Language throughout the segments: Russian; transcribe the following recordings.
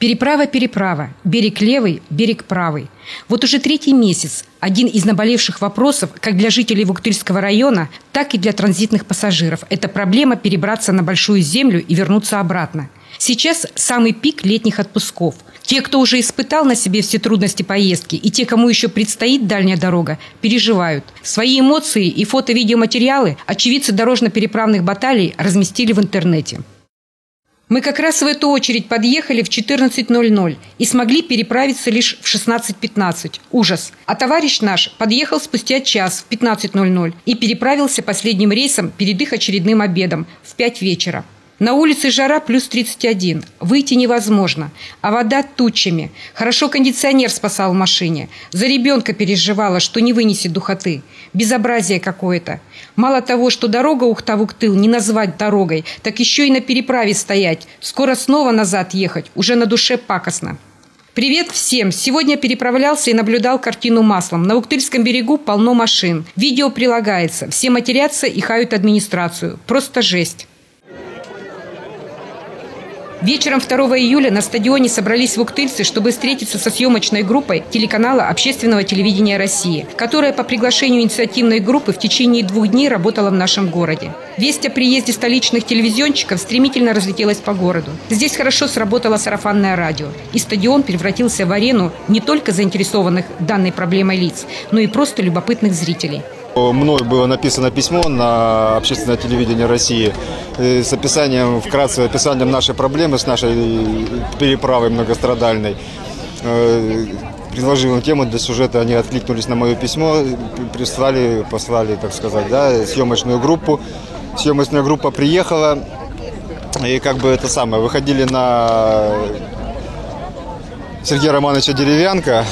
Переправа, берег левый, берег правый. Вот уже третий месяц один из наболевших вопросов как для жителей Вуктыльского района, так и для транзитных пассажиров. Это проблема перебраться на Большую Землю и вернуться обратно. Сейчас самый пик летних отпусков. Те, кто уже испытал на себе все трудности поездки, и те, кому еще предстоит дальняя дорога, переживают. Свои эмоции и фото-видеоматериалы очевидцы дорожно-переправных баталий разместили в интернете. Мы как раз в эту очередь подъехали в 14:00 и смогли переправиться лишь в 16:15. Ужас. А товарищ наш подъехал спустя час в 15:00 и переправился последним рейсом перед их очередным обедом в 5 вечера. На улице жара плюс 31. Выйти невозможно. А вода тучами. Хорошо кондиционер спасал в машине. За ребенка переживала, что не вынесет духоты. Безобразие какое-то. Мало того, что дорога Ухта-Вуктыл не назвать дорогой, так еще и на переправе стоять. Скоро снова назад ехать. Уже на душе пакостно. Привет всем! Сегодня переправлялся и наблюдал картину маслом. На Вуктыльском берегу полно машин. Видео прилагается. Все матерятся и хают администрацию. Просто жесть. Вечером 2 июля на стадионе собрались вуктыльцы, чтобы встретиться со съемочной группой телеканала Общественного телевидения России, которая по приглашению инициативной группы в течение 2 дней работала в нашем городе. Весть о приезде столичных телевизионщиков стремительно разлетелась по городу. Здесь хорошо сработало сарафанное радио, и стадион превратился в арену не только заинтересованных данной проблемой лиц, но и просто любопытных зрителей. Мной было написано письмо на Общественное телевидение России с описанием, вкратце описанием нашей проблемы, с нашей переправой многострадальной. Предложил им тему для сюжета, они откликнулись на мое письмо, послали, так сказать, да, съемочную группу. Съемочная группа приехала, и выходили на Сергея Романовича Деревянко,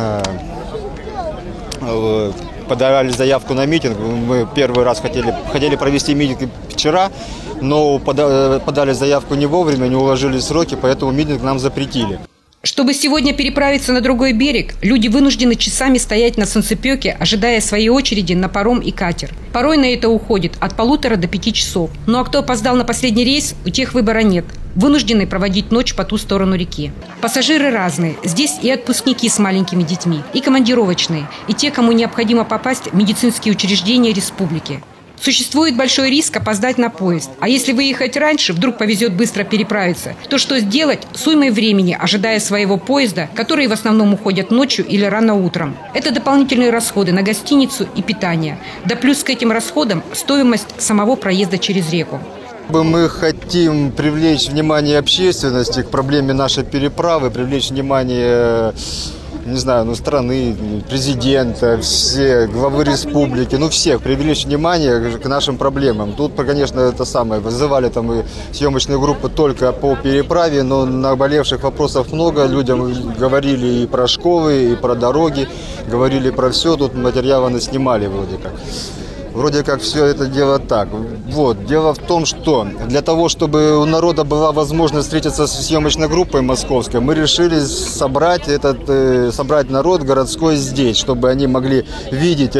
подавали заявку на митинг. Мы первый раз хотели провести митинг вчера, но подали заявку не вовремя, не уложили сроки, поэтому митинг нам запретили. Чтобы сегодня переправиться на другой берег, люди вынуждены часами стоять на солнцепеке, ожидая своей очереди на паром и катер. Порой на это уходит от 1,5 до 5 часов. Ну а кто опоздал на последний рейс, у тех выбора нет. Вынуждены проводить ночь по ту сторону реки. Пассажиры разные. Здесь и отпускники с маленькими детьми, и командировочные, и те, кому необходимо попасть в медицинские учреждения республики. Существует большой риск опоздать на поезд. А если выехать раньше, вдруг повезет быстро переправиться, то что сделать с уймой времени, ожидая своего поезда, которые в основном уходят ночью или рано утром? Это дополнительные расходы на гостиницу и питание. Да плюс к этим расходам стоимость самого проезда через реку. Мы хотим привлечь внимание общественности к проблеме нашей переправы, привлечь внимание, не знаю, страны, президента, все главы республики, всех привлечь внимание к нашим проблемам. Тут, конечно, вызывали там и съемочную группу только по переправе, но наболевших вопросов много. Людям говорили и про школы, и про дороги, говорили про все. Тут материалы наснимали вроде как. Вроде как все это дело так. Вот. Дело в том, что для того, чтобы у народа была возможность встретиться с съемочной группой московской, мы решили собрать народ городской здесь, чтобы они могли видеть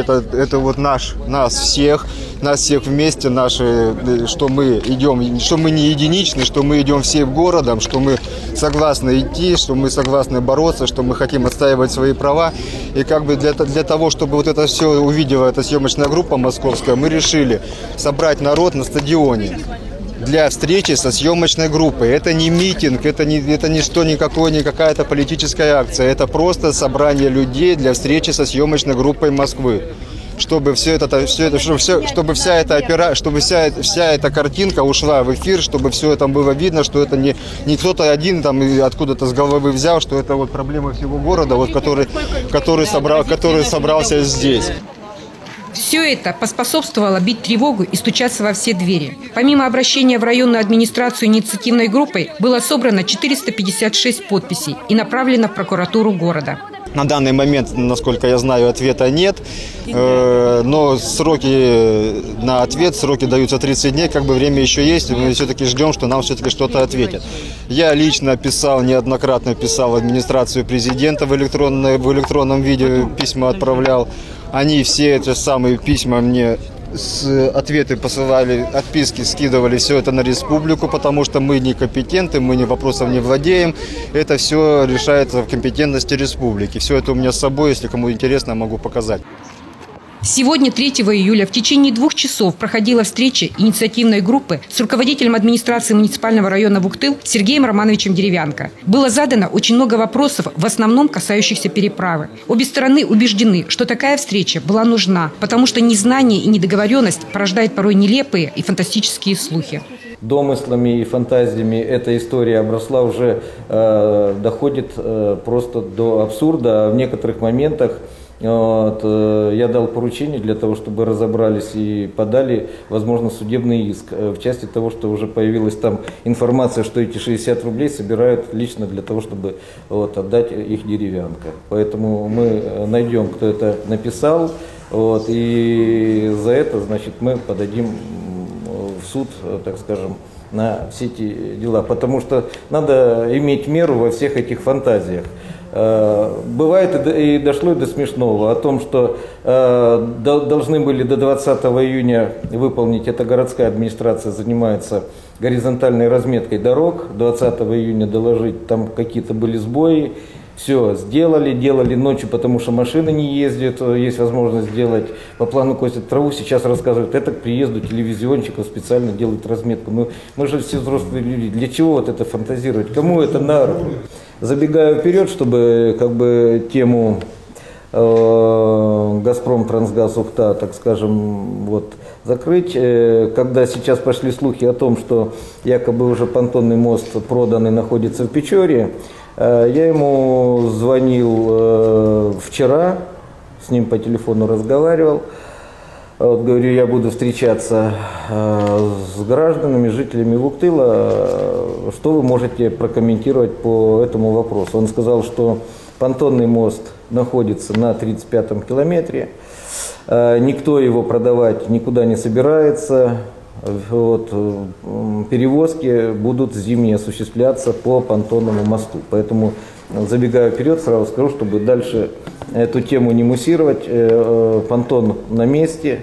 нас всех вместе, что мы идем, что мы не единичны, что мы идем всем городом, что мы согласны идти, что мы согласны бороться, что мы хотим отстаивать свои права. И для того, чтобы это все увидела эта съемочная группа московская, мы решили собрать народ на стадионе для встречи со съемочной группой. Это не митинг, это не какая-то политическая акция, это просто собрание людей для встречи со съемочной группой Москвы. Чтобы вся эта картинка ушла в эфир, чтобы все это было видно, что это не кто-то один откуда-то с головы взял, что это проблема всего города, который собрался здесь. Все это поспособствовало бить тревогу и стучаться во все двери. Помимо обращения в районную администрацию инициативной группой, было собрано 456 подписей и направлено в прокуратуру города. На данный момент, насколько я знаю, ответа нет, но сроки даются 30 дней, время еще есть, и мы все-таки ждем, что нам все-таки что-то ответят. Я лично неоднократно писал в администрацию президента в электронном виде, письма отправлял. Они все эти самые письма мне ответы посылали, отписки скидывали, все это на республику, потому что мы некомпетентны, мы вопросов не владеем. Это все решается в компетентности республики. Все это у меня с собой, если кому интересно, могу показать. Сегодня, 3 июля, в течение 2 часов проходила встреча инициативной группы с руководителем администрации муниципального района Вуктыл Сергеем Романовичем Деревянко. Было задано очень много вопросов, в основном касающихся переправы. Обе стороны убеждены, что такая встреча была нужна, потому что незнание и недоговоренность порождает порой нелепые и фантастические слухи. Домыслами и фантазиями эта история обросла уже, доходит просто до абсурда. В некоторых моментах я дал поручение для того, чтобы разобрались и подали, возможно, судебный иск в части того, что уже появилась там информация, что эти 60 рублей собирают лично для того, чтобы отдать их Деревянко. Поэтому мы найдем, кто это написал, и за это, значит, мы подадим в суд, так скажем, на все эти дела. Потому что надо иметь меру во всех этих фантазиях. Бывает и дошло до смешного о том, что должны были до 20 июня выполнить, это городская администрация занимается горизонтальной разметкой дорог, 20 июня доложить, там какие-то были сбои, все делали ночью, потому что машины не ездят, есть возможность сделать, по плану косят траву, сейчас рассказывают, это к приезду телевизионщиков специально делают разметку. Мы же все взрослые люди, для чего вот это фантазировать, кому это на руку? Забегаю вперед, чтобы как бы тему «Газпром Трансгаз Ухта», так скажем, закрыть. Когда сейчас пошли слухи о том, что якобы уже понтонный мост продан и находится в Печоре, я ему звонил вчера, с ним по телефону разговаривал. Говорю, я буду встречаться с гражданами, жителями Вуктыла. Что вы можете прокомментировать по этому вопросу? Он сказал, что понтонный мост находится на 35-м километре. Никто его продавать никуда не собирается. Перевозки будут зимние осуществляться по понтонному мосту. Поэтому, забегая вперед, сразу скажу, чтобы дальше эту тему не муссировать. Понтон на месте.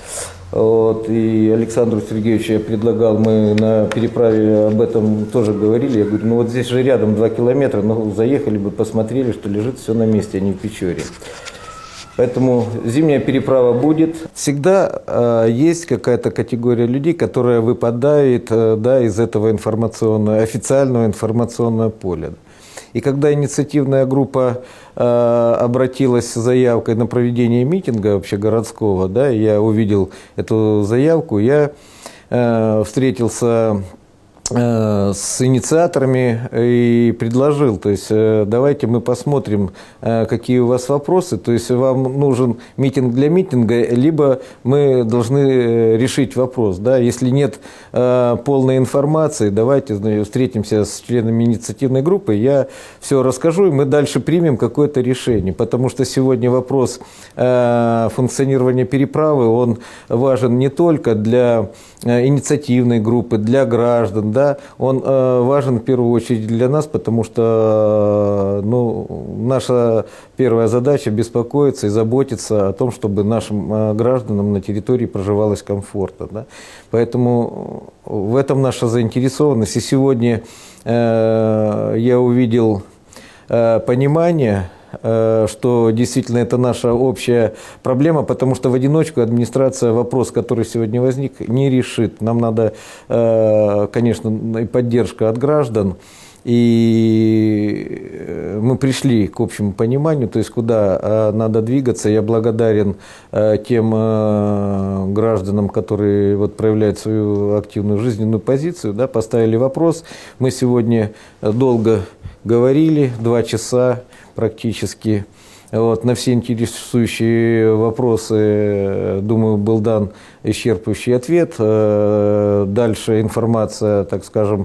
И Александру Сергеевичу я предлагал, мы на переправе об этом тоже говорили. Я говорю, здесь же рядом 2 километра, заехали бы, посмотрели, что лежит все на месте, а не в Печоре. Поэтому зимняя переправа будет. Всегда есть какая-то категория людей, которая выпадает из этого официального информационного поля. И когда инициативная группа обратилась с заявкой на проведение митинга общегородского, я увидел эту заявку, я встретился с инициаторами и предложил, то есть давайте мы посмотрим, какие у вас вопросы, то есть вам нужен митинг для митинга, либо мы должны решить вопрос, если нет полной информации, давайте встретимся с членами инициативной группы, я все расскажу, и мы дальше примем какое-то решение, потому что сегодня вопрос функционирования переправы, он важен не только для инициативной группы, для граждан, он важен в первую очередь для нас, потому что наша первая задача беспокоиться и заботиться о том, чтобы нашим гражданам на территории проживалось комфортно. Поэтому в этом наша заинтересованность. И сегодня я увидел понимание, что действительно это наша общая проблема, потому что в одиночку администрация вопрос, который сегодня возник, не решит. Нам надо, конечно, и поддержка от граждан, и мы пришли к общему пониманию, то есть куда надо двигаться. Я благодарен тем гражданам, которые проявляют свою активную жизненную позицию, поставили вопрос. Мы сегодня долго говорили, 2 часа практически. На все интересующие вопросы, думаю, был дан исчерпывающий ответ. Дальше информация, так скажем,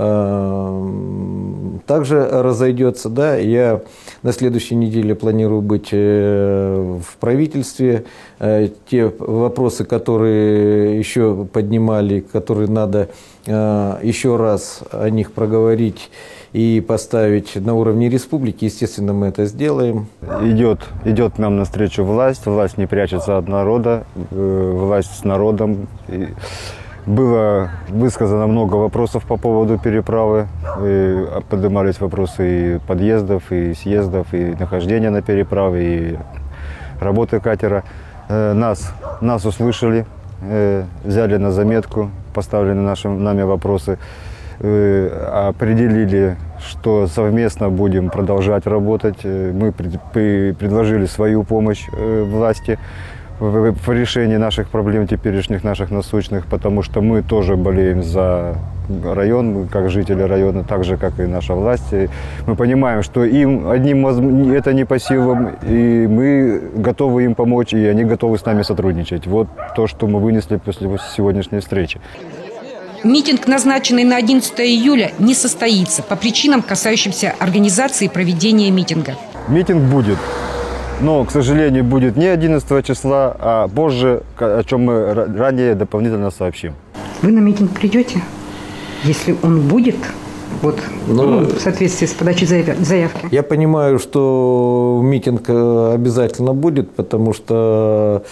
также разойдется. Я на следующей неделе планирую быть в правительстве. Те вопросы, которые еще поднимали, которые надо еще раз о них проговорить и поставить на уровне республики, естественно, мы это сделаем. Идет нам навстречу власть. Власть не прячется от народа, власть с народом. И было высказано много вопросов по поводу переправы. И поднимались вопросы и подъездов, и съездов, и нахождения на переправе, и работы катера. Нас услышали, взяли на заметку поставленные нами вопросы, определили, что совместно будем продолжать работать. Мы предложили свою помощь власти в решении наших проблем теперешних, наших насущных, потому что мы тоже болеем за район, как жители района, так же, как и наша власть. И мы понимаем, что им одним это не по силам, и мы готовы им помочь, и они готовы с нами сотрудничать. Вот то, что мы вынесли после сегодняшней встречи. Митинг, назначенный на 11 июля, не состоится по причинам, касающимся организации и проведения митинга. Митинг будет, но, к сожалению, будет не 11 числа, а позже, о чем мы ранее дополнительно сообщим. Вы на митинг придете, если он будет, в соответствии с подачей заявки? Я понимаю, что митинг обязательно будет, потому что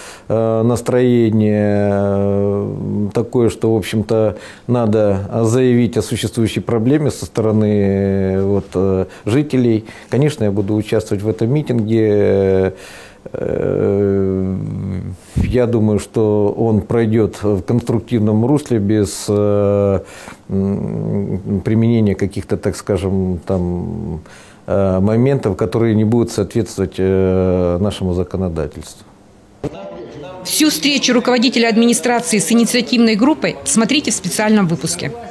настроение такое, что, в общем-то, надо заявить о существующей проблеме со стороны жителей. Конечно, я буду участвовать в этом митинге. Я думаю, что он пройдет в конструктивном русле, без применения каких-то, так скажем, моментов, которые не будут соответствовать нашему законодательству. Всю встречу руководителя администрации с инициативной группой смотрите в специальном выпуске.